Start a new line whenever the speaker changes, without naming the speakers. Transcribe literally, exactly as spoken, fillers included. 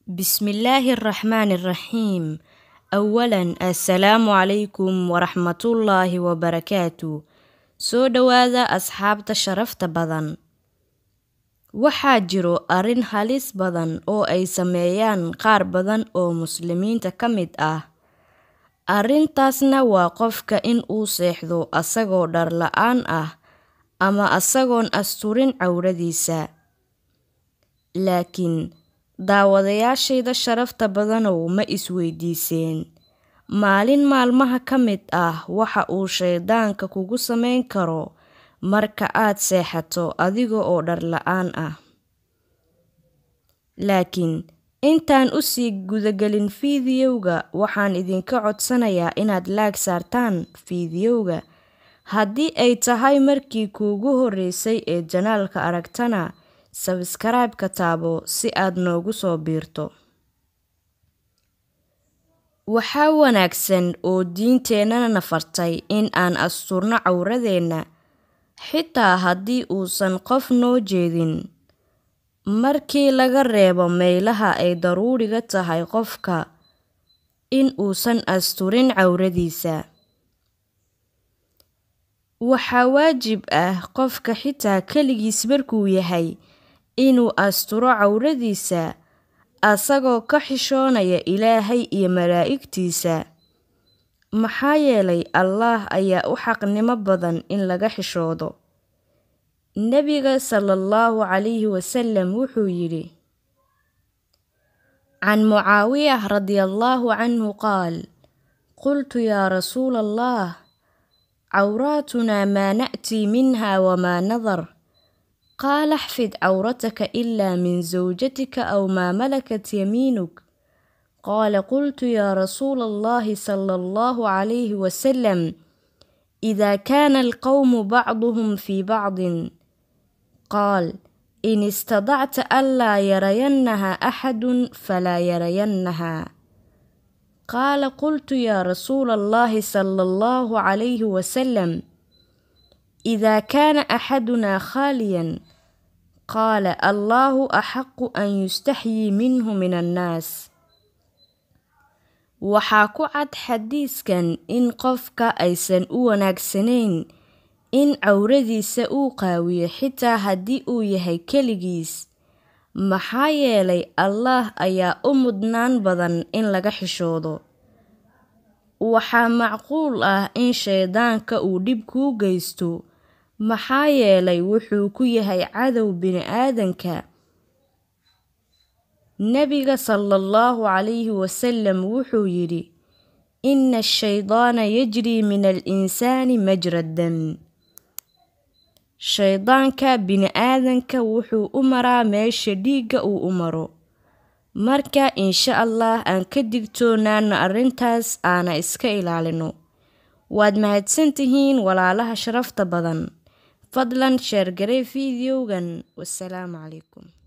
بسم الله الرحمن الرحيم. أولاً السلام عليكم ورحمة الله وبركاته. soo dhawaada asxaabta sharafta badan. Waxaa jiro arrin halis badan oo ay sameeyaan qaar badan oo muslimiinta ka mid ah. Arrintaasna waa qofka in uu seexdo asagoo dhar la'aan ah ama asagoon asturin cawradiisa. Laakiin daawadayaashayda sharafta badanow ma isweydiiseen maalin maalmaha ka mid ah waxa uu shaydaanka kugu samayn karo marka aad seexato adiga oo dhar la'aan ah. Laakiin intaan u sii gudagelin fiidiyowga waxaan idinka codsanayaa inaad laag saartaan fiidiyowga. Haddii ay tahay markii kuugu horreysay ee janaalka aragtana subscribe ka taabo si aad noogu soo biirto. Waxaa wanaagsan oo diinteennana nafartay in aan asturno cawradeenna xitaa haddii uusan qof noo jeedin. Markii laga reebo meelaha ay daruuriga tahay qofka in uusan asturin cawradiisa. Waxaa waajib ah qofka xitaa keligiis markuu yahay inuu asturo cawradiisa asagoo ka xishoonaya Ilaahay iyo malaa'igtiisa. Maxaa yeelay Allah ayaa u xaqnimo badan in laga xishoodo. Nabiga sallallahu alayhi wasallam wuxuu yidhi: Can Mucaawiyah radiyallahu anhu qaal: Qultu yaa rasuul Allah, cawraatuna maa na'ti minha wamaa nadar. قال احفظ عورتك إلا من زوجتك أو ما ملكت يمينك. قال قلت يا رسول الله صلى الله عليه وسلم إذا كان القوم بعضهم في بعض. قال إن استطعت ألا يرينها أحد فلا يرينها. قال قلت يا رسول الله صلى الله عليه وسلم إذا كان أحدنا خاليا. قال الله أحق أن يستحيي منه من الناس. waxaa ku cad xadiiskan in qofka aysan u wanaagsanayn in cawradiisa uu qaawiyo xitaa haddii uu yahay keligiis. Maxaa yeelay Allah ayaa u mudnaan badan in laga xishoodo. Waxaa macquul ah in shaydaanka uu dhib kuu geysto. Maxaa yeelay wuxuu ku yahay cadow bini'aadanka. Nabiga sallallahu alayhi wasallam wuxuu yidhi: Inna ash-shaydaana yajri min al-insaani majra ad-dam. Shaydaanka bini'aadanka wuxuu u maraa meesha dhiigga uu u maro. Marka insha Allah aan ka digtoonaano arrintaas aana iska ilaalino. Waad mahadsantihiin walaalaha sharafta badan. Fadlan share garee fiidiyowgan. Wassalaamu calaykum.